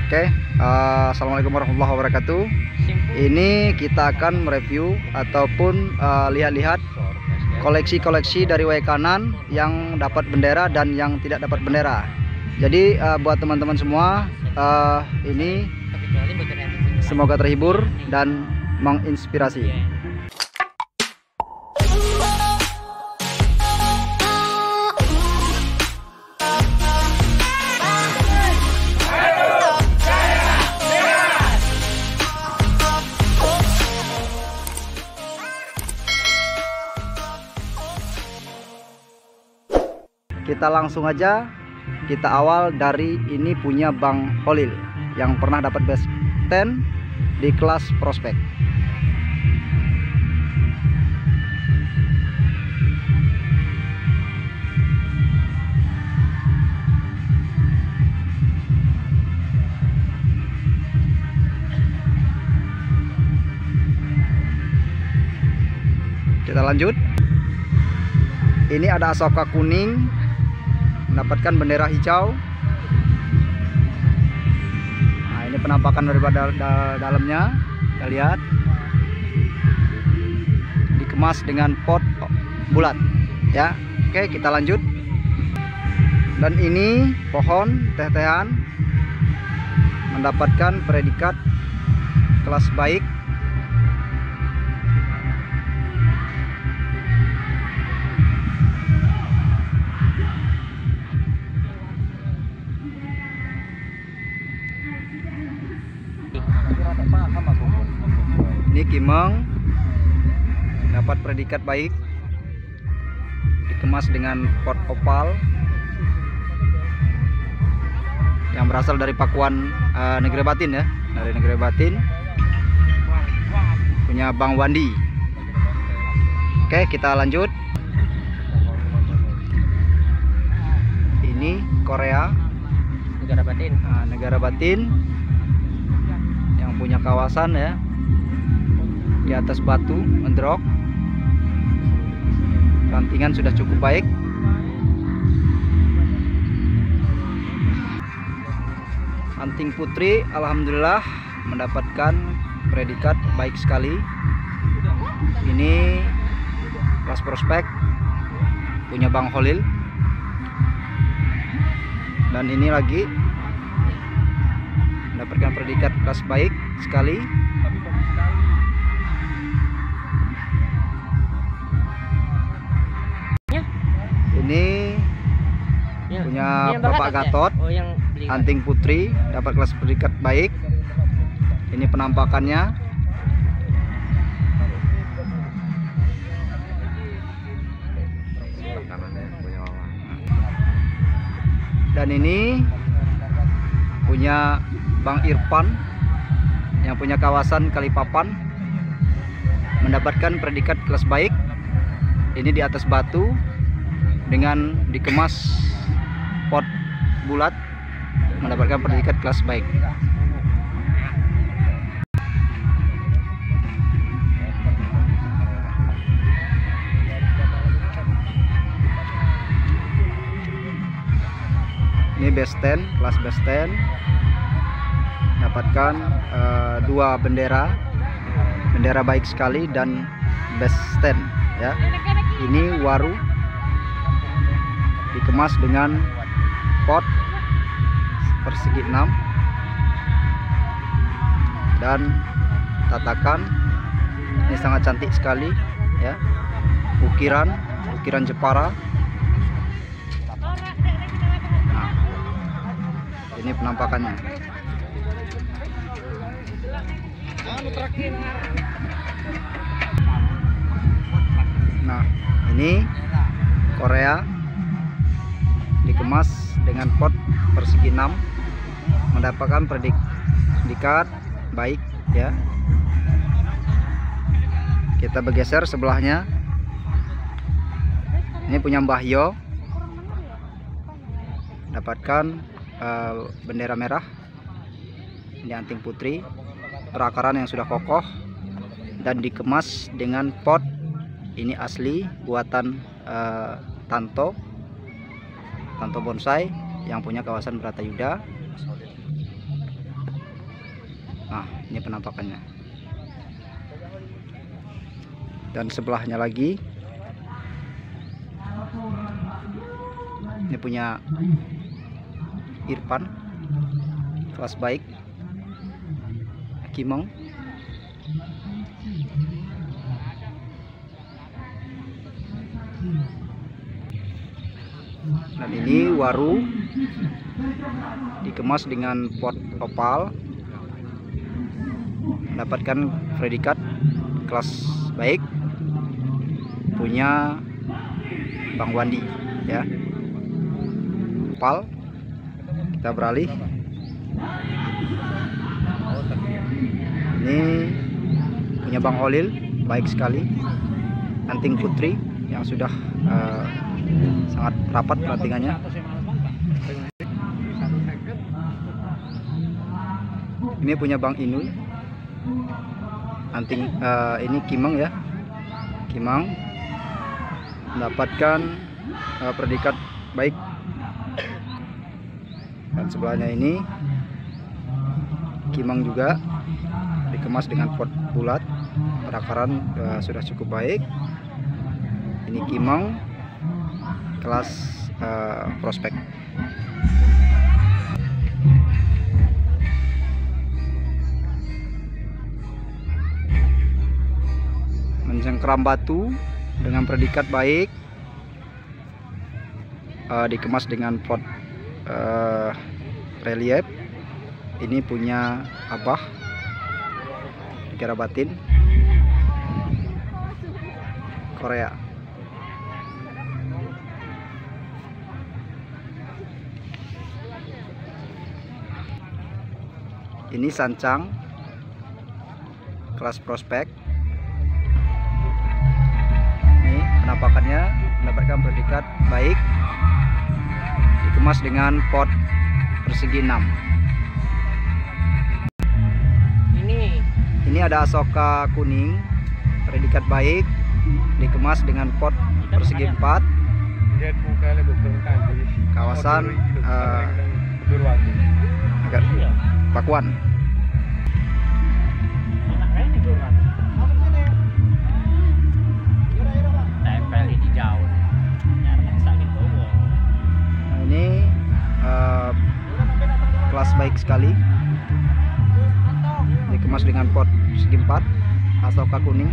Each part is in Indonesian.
Oke, assalamualaikum warahmatullahi wabarakatuh. Ini kita akan mereview ataupun lihat-lihat koleksi-koleksi dari Waikanan yang dapat bendera dan yang tidak dapat bendera. Jadi buat teman-teman semua, ini semoga terhibur dan menginspirasi. Kita langsung aja, kita awal dari ini punya Bang Holil yang pernah dapat best 10 di kelas prospek. Kita lanjut. Ini ada Asoka kuning mendapatkan bendera hijau. Nah, ini penampakan daripada dalamnya, kita lihat. Dikemas dengan pot bulat, ya. Oke, kita lanjut. Dan ini pohon teh-tehan mendapatkan predikat kelas baik. Ini Kimeng dapat predikat baik, dikemas dengan pot opal yang berasal dari Pakuan Negeri Batin, ya, dari Negeri Batin, punya Bang Wandi. Oke, kita lanjut. Ini Korea, Negara Batin. Negara Batin yang punya kawasan, ya, di atas batu mendrok. Rantingan sudah cukup baik. Anting putri alhamdulillah mendapatkan predikat baik sekali. Ini kelas prospek punya Bang Holil. Dan ini lagi mendapatkan predikat kelas baik sekali. Ini punya Bapak Gatot, anting putri dapat kelas predikat baik. Ini penampakannya. Dan ini punya Bang Irfan yang punya kawasan Kalipapan, mendapatkan predikat kelas baik. Ini di atas batu dengan dikemas pot bulat, mendapatkan predikat kelas baik. Ini best 10, kelas best 10, dapatkan 2 bendera baik sekali dan best 10, ya. Ini waru dikemas dengan pot persegi 6 dan tatakan. Ini sangat cantik sekali, ya. Ukiran Jepara. Nah, ini penampakannya. Nah, ini Korea dikemas dengan pot persegi 6, mendapatkan predikat baik, ya. Kita bergeser sebelahnya. Ini punya Mbah Yo, dapatkan bendera merah. Ini anting putri, perakaran yang sudah kokoh dan dikemas dengan pot. Ini asli buatan Tanto bonsai yang punya kawasan Bratayuda. Nah, ini penampakannya. Dan sebelahnya lagi ini punya Irfan, kelas baik, Kimong. Dan ini Waru, dikemas dengan pot opal, mendapatkan predikat kelas baik, punya Bang Wandi ya. Opal. Kita beralih. Ini punya Bang Holil, baik sekali, anting putri yang sudah sangat rapat pelantingannya. Ini punya Bang Inul, anting ini Kimang ya, Kimang mendapatkan predikat baik. Dan sebelahnya ini Kimang juga, dikemas dengan pot bulat, perakaran sudah cukup baik. Ini Kimang kelas prospek. Mencengkeram batu dengan predikat baik, dikemas dengan pot relief. Ini punya Abah Negara Batin, Korea. Ini Sancang kelas prospek. Ini penampakannya mendapatkan predikat baik, dikemas dengan pot persegi 6. Ini ada Asoka kuning, predikat baik, dikemas dengan pot persegi 4, kawasan agak Pakuan. Nah, ini kelas baik sekali, dikemas dengan pot segi 4, Asoka kuning,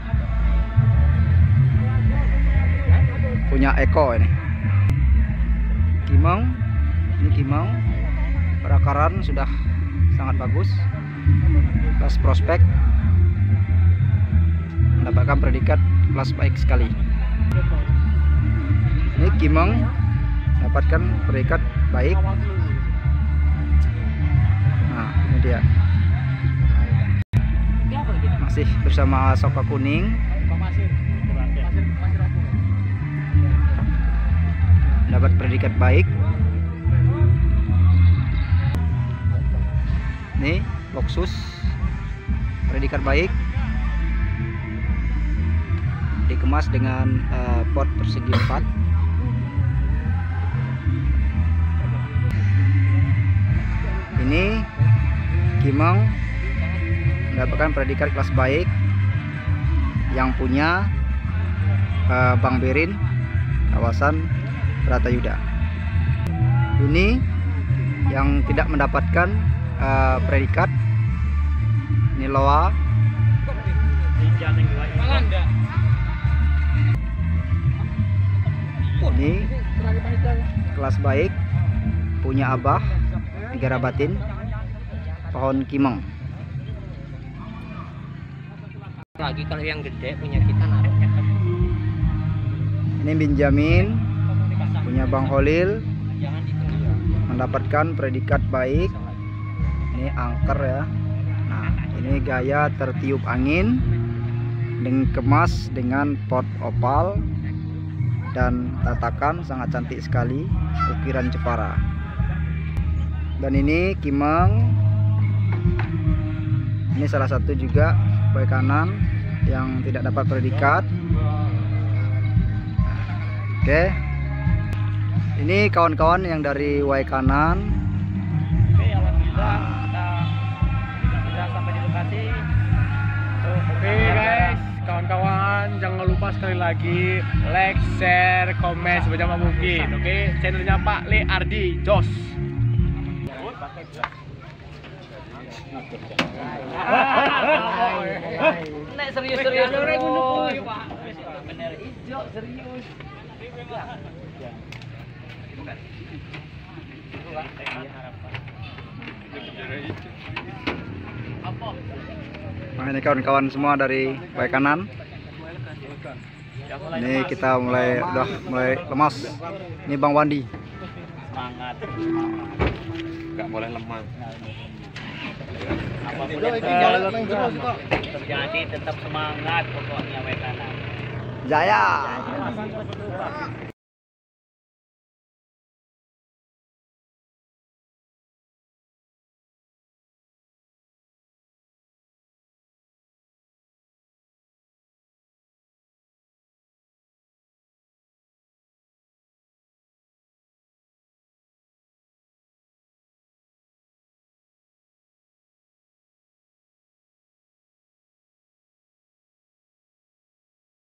punya Eko. Ini Kimong, ini Kimong, perakaran sudah sangat bagus, kelas prospek, mendapatkan predikat kelas baik sekali. Ini Kimong mendapatkan predikat baik. Nah, ini dia, masih bersama Asoka kuning, dapat predikat baik. Ini Loksus, predikat baik, dikemas dengan pot persegi 4. Ini Kimong mendapatkan predikat kelas baik, yang punya Bang Berin, kawasan Bratayuda. Ini yang tidak mendapatkan predikat, ini Loa. Ini kelas baik, punya Abah Negara Batin, pohon Kimong. Lagi kalau yang gede punya kita naruhnya. Ini Benjamin punya Bang Holil, mendapatkan predikat baik. Ini angker ya. Nah, ini gaya tertiup angin, dikemas dengan pot opal dan tatakan sangat cantik sekali, ukiran Jepara. Dan ini Kimong, ini salah satu juga baik kanan yang tidak dapat predikat. Oke, ini kawan-kawan yang dari Waikanan. Oke guys, kawan-kawan jangan lupa sekali lagi like, share, komen sebanyak mungkin. Oke, channelnya Pak Le Ardi Jos. Nek serius-serius bener ijo serius. Nah, ini kawan-kawan semua dari Waikanan. Ini kita udah mulai lemas. Ini Bang Wandi. Semangat. Gak boleh lemah. Apapun terjadi tetap semangat pokoknya Waikanan. Jaya.